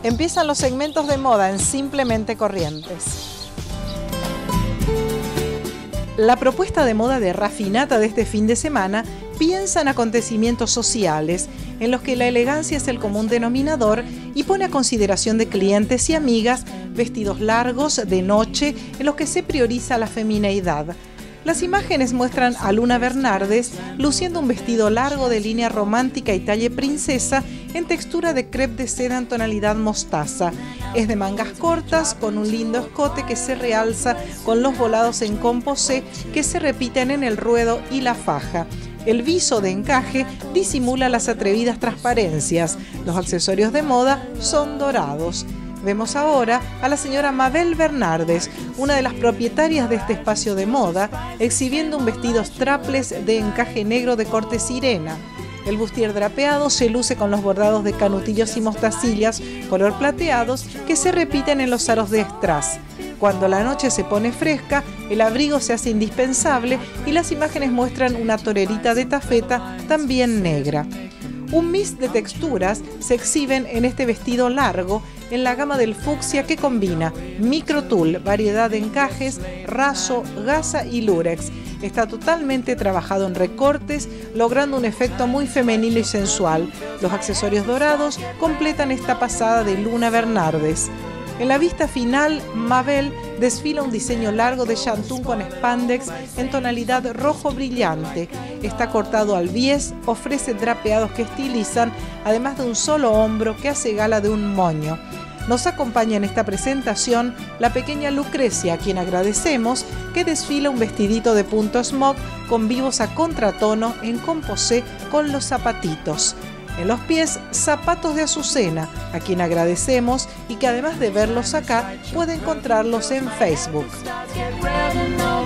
Empiezan los segmentos de moda en Simplemente Corrientes. La propuesta de moda de Rafinata de este fin de semana piensa en acontecimientos sociales en los que la elegancia es el común denominador y pone a consideración de clientes y amigas vestidos largos de noche en los que se prioriza la femineidad. Las imágenes muestran a Luna Bernardes luciendo un vestido largo de línea romántica y talle princesa en textura de crepe de seda en tonalidad mostaza. Es de mangas cortas con un lindo escote que se realza con los volados en composé que se repiten en el ruedo y la faja. El viso de encaje disimula las atrevidas transparencias. Los accesorios de moda son dorados. Vemos ahora a la señora Mabel Bernardes, una de las propietarias de este espacio de moda, exhibiendo un vestido strapless de encaje negro de corte sirena. El bustier drapeado se luce con los bordados de canutillos y mostacillas color plateados que se repiten en los aros de strass. Cuando la noche se pone fresca, el abrigo se hace indispensable y las imágenes muestran una torerita de tafeta también negra. Un mix de texturas se exhiben en este vestido largo en la gama del fucsia que combina microtul, variedad de encajes, raso, gasa y lurex. Está totalmente trabajado en recortes, logrando un efecto muy femenino y sensual. Los accesorios dorados completan esta pasada de Luna Bernardes. En la vista final, Mabel desfila un diseño largo de chantún con spandex en tonalidad rojo brillante. Está cortado al bies, ofrece drapeados que estilizan, además de un solo hombro que hace gala de un moño. Nos acompaña en esta presentación la pequeña Lucrecia, a quien agradecemos, que desfila un vestidito de punto smock con vivos a contratono en composé con los zapatitos. En los pies, zapatos de Azucena, a quien agradecemos y que además de verlos acá, puede encontrarlos en Facebook.